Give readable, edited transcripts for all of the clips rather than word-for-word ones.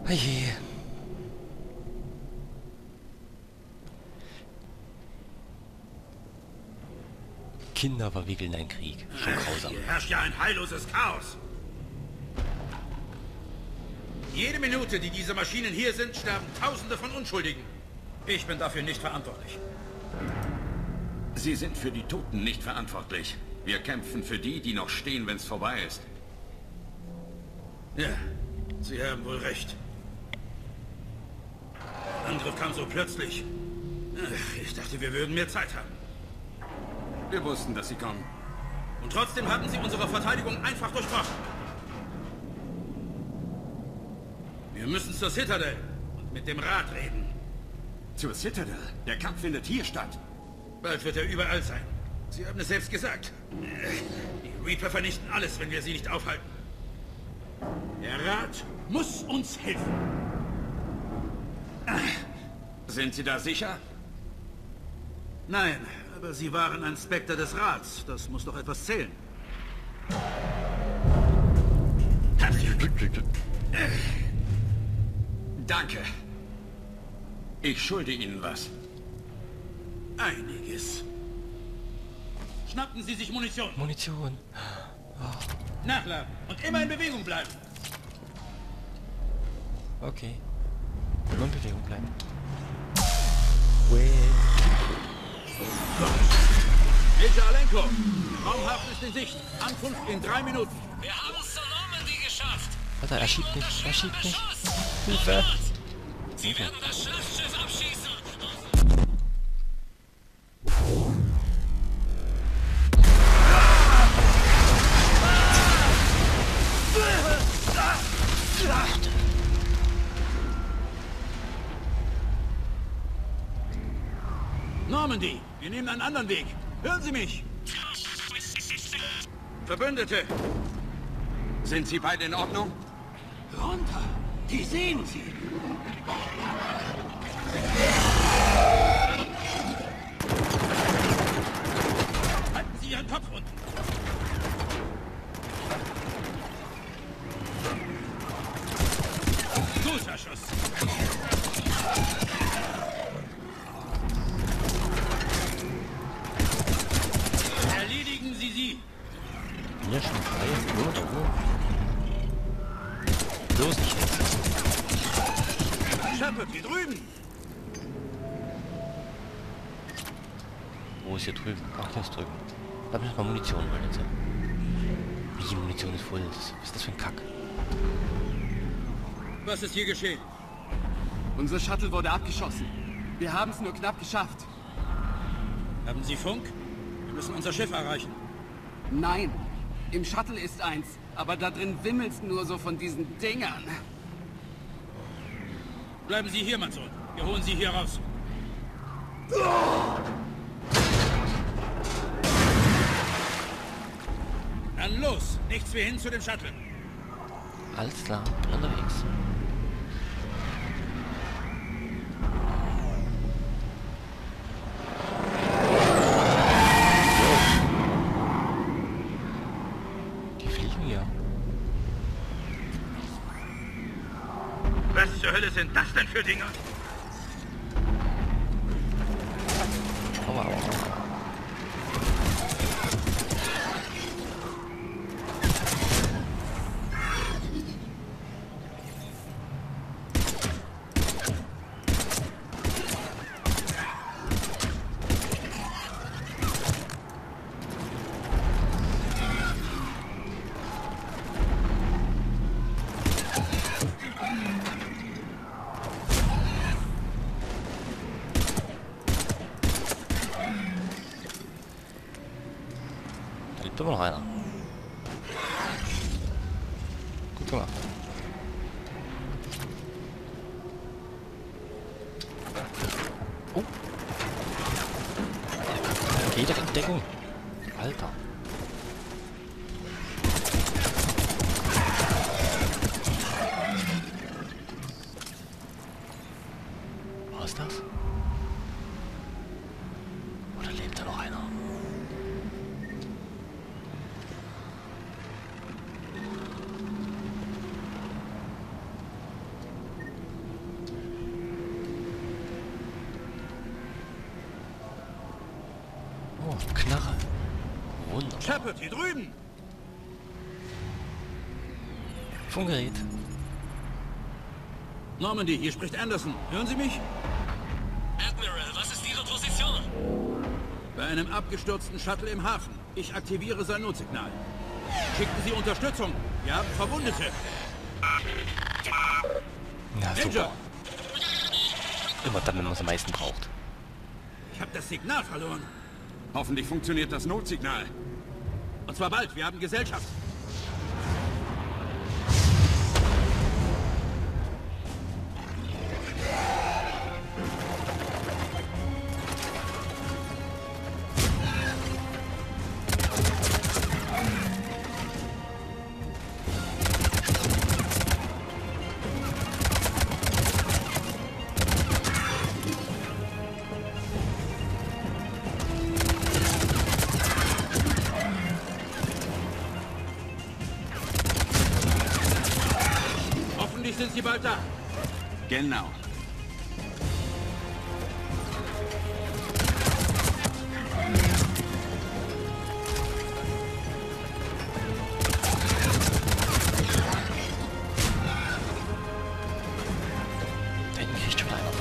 Oje. Kinder verwickeln einen Krieg. Schon grausam. Hier herrscht ja ein heilloses Chaos. Jede Minute, die diese Maschinen hier sind, sterben Tausende von Unschuldigen. Ich bin dafür nicht verantwortlich. Sie sind für die Toten nicht verantwortlich. Wir kämpfen für die, die noch stehen, wenn es vorbei ist. Ja, Sie haben wohl recht. Der Angriff kam so plötzlich. Ich dachte, wir würden mehr Zeit haben. Wir wussten, dass Sie kommen. Und trotzdem hatten Sie unsere Verteidigung einfach durchbrochen. Wir müssen zur Citadel und mit dem Rat reden. Zur Citadel? Der Kampf findet hier statt. Bald wird er überall sein. Sie haben es selbst gesagt. Die Reaper vernichten alles, wenn wir sie nicht aufhalten. Der Rat muss uns helfen. Sind Sie da sicher? Nein, aber Sie waren ein Spectre des Rats. Das muss doch etwas zählen. Danke. Ich schulde Ihnen was. Einiges. Schnappen Sie sich Munition. Munition. Nachladen und immer in Bewegung bleiben. Okay. Nur in Bewegung bleiben. Major Alenko, Raumhafen ist in Sicht. Ankunft in 3 Minuten. Wir haben es zur Normandy geschafft. Alter, er schiebt mich. Er schiebt mich. Schuss. Hilfe. Sie werden das Schlachtschiff abschießen. Normandy, wir nehmen einen anderen Weg. Hören Sie mich. Verbündete, Sind Sie beide in Ordnung? runter. Die sehen Sie. Halten Sie Ihren Kopf unten. Guter Schuss. Erledigen Sie sie. Bin ja schon frei. Nur. Los nicht jetzt. Shepard, hier drüben. Wo ist hier drüben? Ach, hier ist drüben. Da müssen wir Munition holen jetzt. Wie, die Munition ist voll. Was ist das für ein Kack? Was ist hier geschehen? Unser Shuttle wurde abgeschossen. Wir haben es nur knapp geschafft. Haben Sie Funk? Wir müssen unser Schiff erreichen. Nein, im Shuttle ist eins, aber da drin wimmelt's nur so von diesen Dingern. Bleiben Sie hier, Manson. Wir holen Sie hier raus. Dann los. Nichts wie hin zu dem Shuttle. Alles klar, bin unterwegs. Die fliegen ja. Was zur Hölle sind das denn für Dinger? Aua, aua, aua. Da lebt immer noch einer. Gut gemacht. Oh. Geht doch in Deckung. Alter. Was ist das? Oder lebt da noch einer? Oh, Knarre. Wunderbar. Shepard, hier drüben! Funkgerät. Normandy, hier spricht Anderson. Hören Sie mich? Admiral, was ist Ihre Position? Bei einem abgestürzten Shuttle im Hafen. Ich aktiviere sein Notsignal. Schicken Sie Unterstützung. Wir haben Verwundete. Ja, Ninja! super. Immer dann, wenn man es am meisten braucht. Ich habe das Signal verloren. Hoffentlich funktioniert das Notsignal. Und zwar bald. Wir haben Gesellschaft. Hoffentlich sind Sie bald da. Genau. Da hinten kriegt schon einer.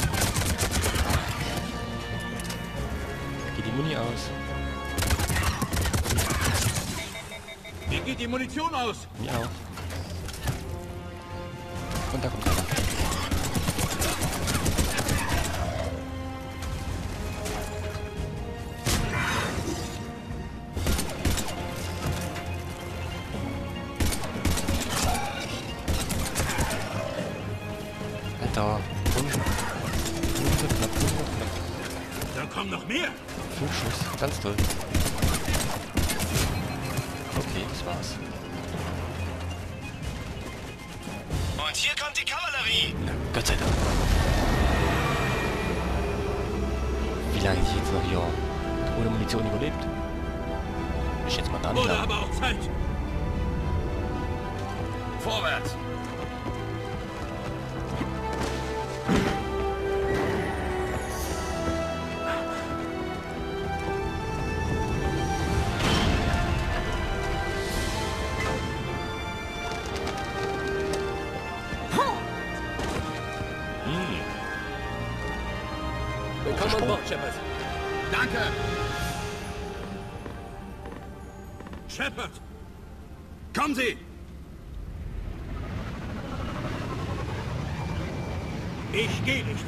Geht die Muni aus. Wie geht die Munition aus? Mir auch. Und da kommt einer. Alter, 5 knapp. Da kommen noch mehr. 5 Schuss, ganz toll. Okay, das war's. Und hier kommt die Kavallerie. Na, Gott sei Dank. Wie lange ich jetzt noch hier ohne Munition überlebt? Ich jetzt mal da nicht Wurde lang. aber auch Zeit. Vorwärts! Willkommen an Bord, Shepard. Danke! Shepard! Kommen Sie! Ich gehe nicht.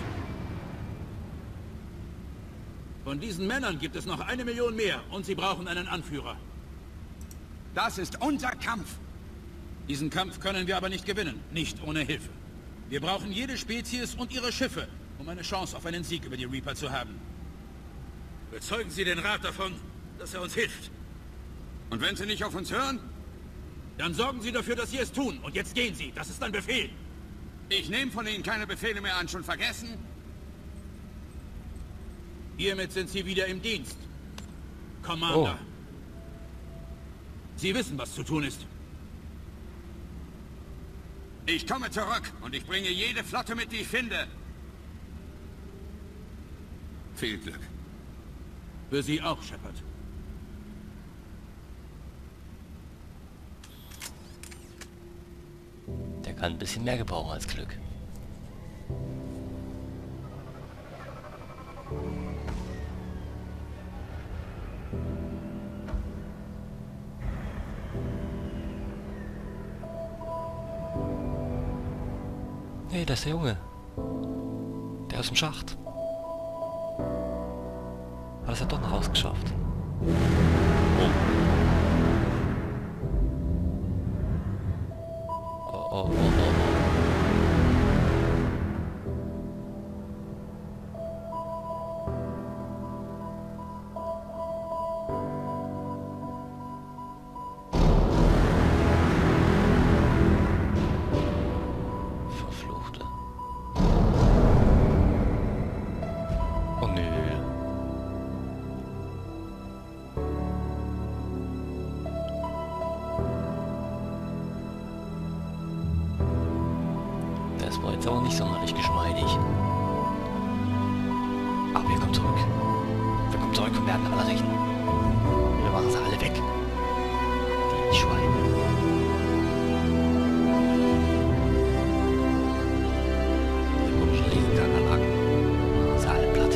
Von diesen Männern gibt es noch 1 Million mehr und sie brauchen einen Anführer. Das ist unser Kampf! Diesen Kampf können wir aber nicht gewinnen, nicht ohne Hilfe. Wir brauchen jede Spezies und ihre Schiffe, um eine Chance auf einen Sieg über die Reaper zu haben. Überzeugen Sie den Rat davon, dass er uns hilft. Und wenn Sie nicht auf uns hören? Dann sorgen Sie dafür, dass Sie es tun. Und jetzt gehen Sie. Das ist ein Befehl. Ich nehme von Ihnen keine Befehle mehr an, schon vergessen? Hiermit sind Sie wieder im Dienst. Commander. Oh. Sie wissen, was zu tun ist. Ich komme zurück und ich bringe jede Flotte mit, die ich finde. Viel Glück. Für Sie auch, Shepard. Der kann ein bisschen mehr gebrauchen als Glück. Hey, das ist der Junge. Der aus dem Schacht. Hat es ja doch noch rausgeschafft. Oh. Verfluchte. Oh nö. Das war jetzt auch nicht sonderlich geschmeidig. Aber wir kommen zurück. Wir kommen zurückkommen werden, alle richten. Wir machen sie alle weg. Die Schweine. Die komischen Riesenanlagen. Machen sie alle platt.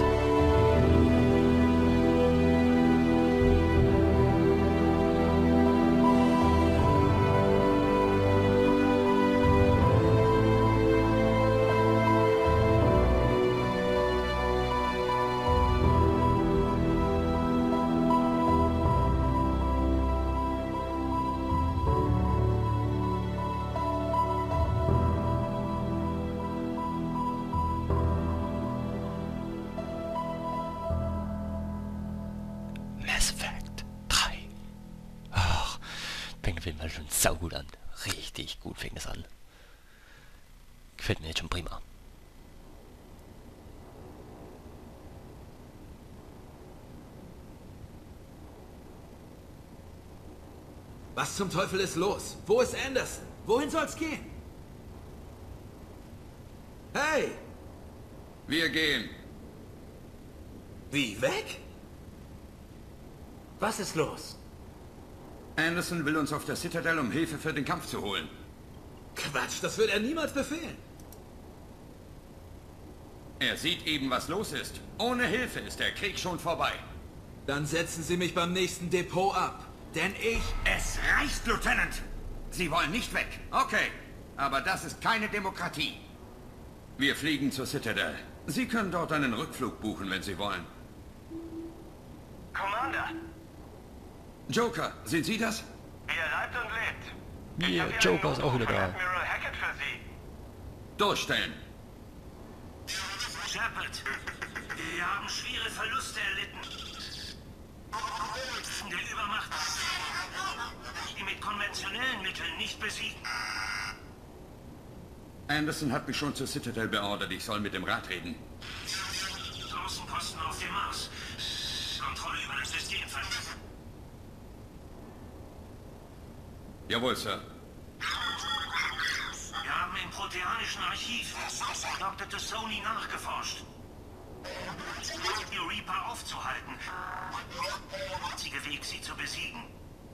Fängt auf jeden Fall schon saugut an. Richtig gut fängt es an. Gefällt mir jetzt schon prima. Was zum Teufel ist los? Wo ist Anderson? Wohin soll's gehen? Hey! Wir gehen. Wie, weg? Was ist los? Anderson will uns auf der Citadel, um Hilfe für den Kampf zu holen. Quatsch, das wird er niemals befehlen. Er sieht eben, was los ist. Ohne Hilfe ist der Krieg schon vorbei. Dann setzen Sie mich beim nächsten Depot ab. Denn ich... Es reicht, Lieutenant! Sie wollen nicht weg. Okay, aber das ist keine Demokratie. Wir fliegen zur Citadel. Sie können dort einen Rückflug buchen, wenn Sie wollen. Commander, Joker, sind Sie das? ihr leibt und lebt. Hier, hab hier Joker einen ist auch wieder Notruf von da. Admiral Hackett für Sie. Durchstellen. Shepard, wir haben schwere Verluste erlitten. Der Übermacht, die mit konventionellen Mitteln nicht besiegen. Anderson hat mich schon zur Citadel beordert. Ich soll mit dem Rat reden. Außenposten auf dem Mars. Kontrolle über das System verlieren. Jawohl, Sir. Wir haben im proteanischen Archiv Dr. Tassoni nachgeforscht. Die Reaper aufzuhalten. Der einzige Weg, sie zu besiegen.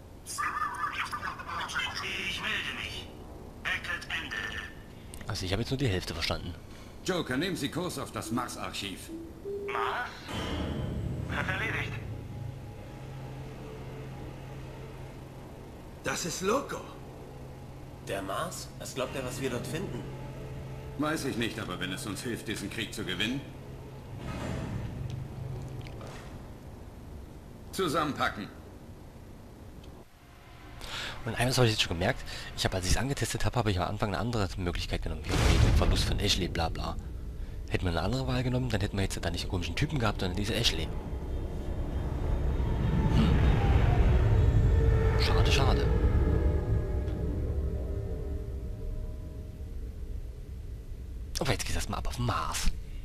Ich melde mich. Hackett Ende. Also ich habe jetzt nur die Hälfte verstanden. Joker, nehmen Sie Kurs auf das Mars-Archiv. Mars? Wird erledigt. Das ist Loco. Der Mars? Was glaubt er, was wir dort finden? Weiß ich nicht, aber wenn es uns hilft, diesen Krieg zu gewinnen. Zusammenpacken. Und eines habe ich jetzt schon gemerkt, ich habe, als ich es angetestet habe, habe ich am Anfang eine andere Möglichkeit genommen. Wie den Verlust von Ashley, bla bla. Hätten wir eine andere Wahl genommen, dann hätten wir jetzt da nicht den komischen Typen gehabt, sondern diese Ashley. Schade, schade. Aber jetzt geht das mal ab auf den Mars.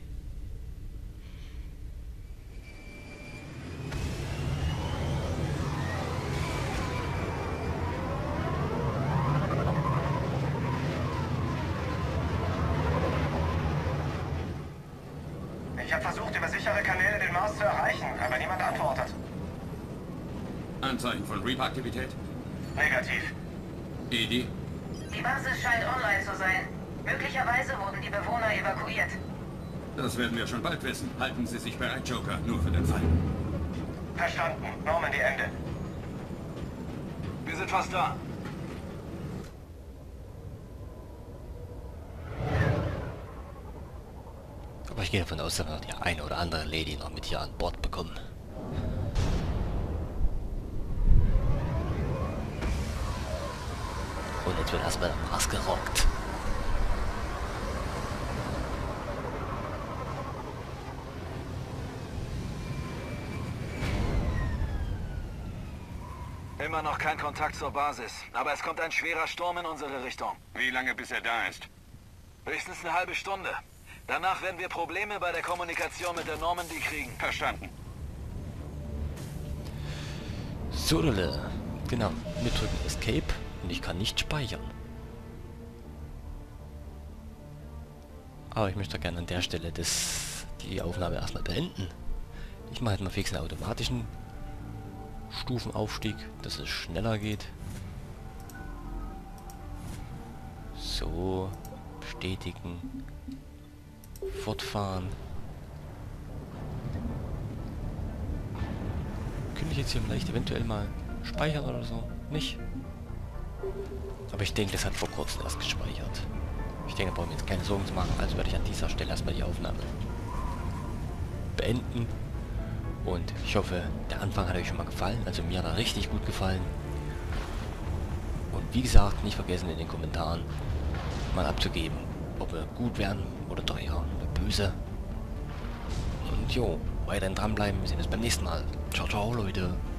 Ich habe versucht, über sichere Kanäle den Mars zu erreichen, aber niemand antwortet. Anzeichen von Reaper-Aktivität? Negativ. Edie? Die Basis scheint online zu sein. Möglicherweise wurden die Bewohner evakuiert. Das werden wir schon bald wissen. Halten Sie sich bereit, Joker. Nur für den Fall. Verstanden. Normandy Ende. Wir sind fast da. Aber ich gehe davon aus, dass wir die eine oder andere Lady noch mit hier an Bord bekommen. Und jetzt wird erstmal der Mars gerockt. Immer noch kein Kontakt zur Basis, aber es kommt ein schwerer Sturm in unsere Richtung. Wie lange bis er da ist? Höchstens eine halbe Stunde. Danach werden wir Probleme bei der Kommunikation mit der Normandy kriegen. Verstanden. So, genau. Wir drücken Escape und ich kann nicht speichern. Aber ich möchte gerne an der Stelle die Aufnahme erstmal beenden. Ich mache halt mal fix einen automatischen Stufenaufstieg, dass es schneller geht. So, bestätigen, fortfahren. Könnte ich jetzt hier vielleicht eventuell mal speichern oder so? Nicht? Aber ich denke, das hat vor kurzem erst gespeichert. Ich denke, da brauchen wir jetzt keine Sorgen zu machen. Also werde ich an dieser Stelle erstmal die Aufnahme beenden. Und ich hoffe, der Anfang hat euch schon mal gefallen. Also mir hat er richtig gut gefallen. Und wie gesagt, nicht vergessen in den Kommentaren mal abzugeben, ob wir gut werden oder teuer oder böse. Und jo, weiterhin dranbleiben. Wir sehen uns beim nächsten Mal. Ciao, ciao, Leute.